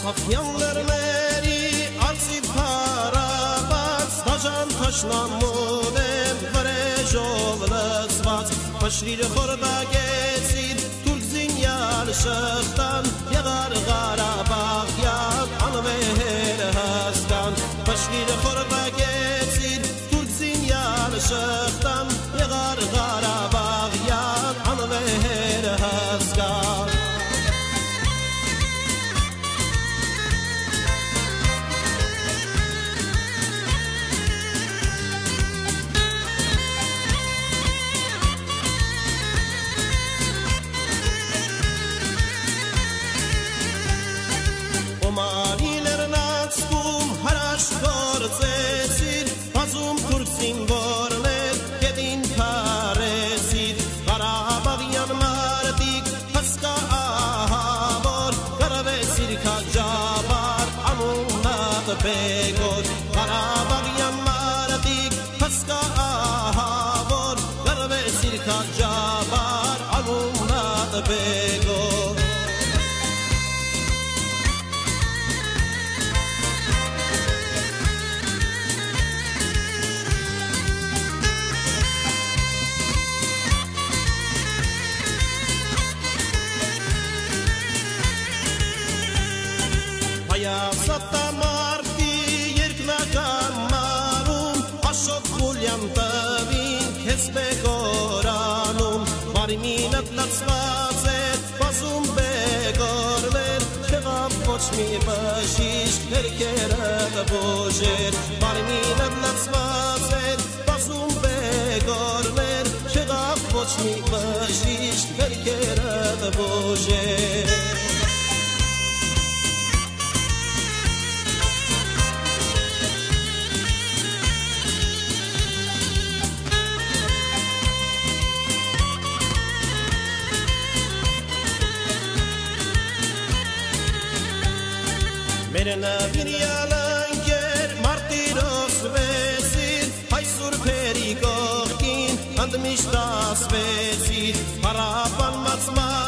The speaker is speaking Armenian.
Ասախյաններների արծիվ հարաբաց Դաժան թաշնամուն եմ վրեժով լծված Պշրիր խորդագեցիր թուրք զինյալ շղթան Եղար Ղարաբաղյան անվեր հսկան Պշրիր խորդագեցիր թուրք զինյալ շղթան Եղար Ղարաբաղյան անվեր հսկան Օմանիներն ացկում հրաշ գործեցիր Բազում թուրք զինվորներ գետին փարեցիր Ղարաբաղյան մարդիկ հսկա ահավոր Կռվեցիր քաջաբար անունատ բեգոր Ղարաբաղյան մարդիկ հսկա ահավոր Կռվեցիր քաջաբար անունատ բեգոր Հայասատամարտի երկնական մարում Աշոտ խուլյան տվին քեզ բեկորանում Մարիմինըտ լծված էր բազում բեկորներ Չեղավ ոչ մի բժիշկ ներքերըտ բուժեր Մարիմինըտ լծված էր բազում բեկորներ Չեղավ ոչ մի բժիշկ ներքերըտ բուժեր Մեր նվիրյալ ընկեր մարտիրոս վեցիր Հայ սուրբերի կողքին ընդմիշտ ասվեցիր Հարապանված